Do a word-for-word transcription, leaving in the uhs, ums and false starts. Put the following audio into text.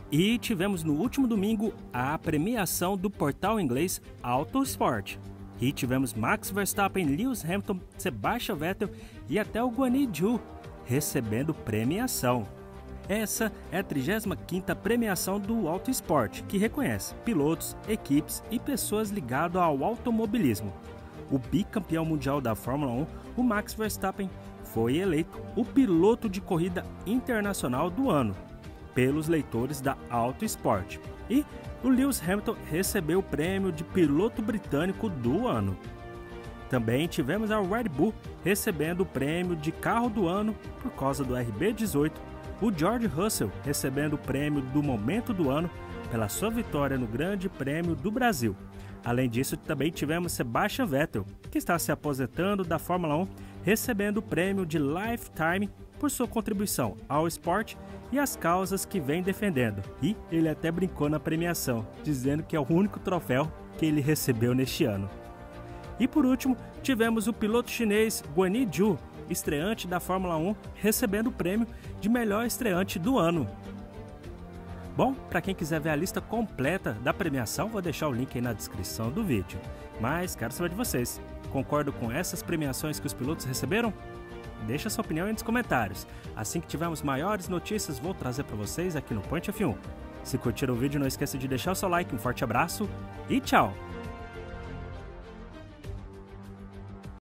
E tivemos no último domingo a premiação do portal inglês Autosport. E tivemos Max Verstappen, Lewis Hamilton, Sebastian Vettel e até o Guan Yu Zhou recebendo premiação. Essa é a trigésima quinta premiação do Autosport, que reconhece pilotos, equipes e pessoas ligadas ao automobilismo. O bicampeão mundial da Fórmula um, o Max Verstappen, foi eleito o piloto de corrida internacional do ano pelos leitores da Autosport. E o Lewis Hamilton recebeu o prêmio de piloto britânico do ano. Também tivemos a Red Bull recebendo o prêmio de carro do ano por causa do R B dezoito, o George Russell recebendo o prêmio do momento do ano pela sua vitória no Grande Prêmio do Brasil. Além disso, também tivemos Sebastian Vettel, que está se aposentando da Fórmula um, recebendo o prêmio de Lifetime por sua contribuição ao esporte e às causas que vem defendendo. E ele até brincou na premiação, dizendo que é o único troféu que ele recebeu neste ano. E por último, tivemos o piloto chinês Guan Yu Zhou, estreante da Fórmula um, recebendo o prêmio de melhor estreante do ano. Bom, para quem quiser ver a lista completa da premiação, vou deixar o link aí na descrição do vídeo. Mas quero saber de vocês, concordam com essas premiações que os pilotos receberam? Deixa sua opinião aí nos comentários. Assim que tivermos maiores notícias, vou trazer para vocês aqui no Point F um. Se curtiram o vídeo, não esqueça de deixar o seu like, um forte abraço e tchau!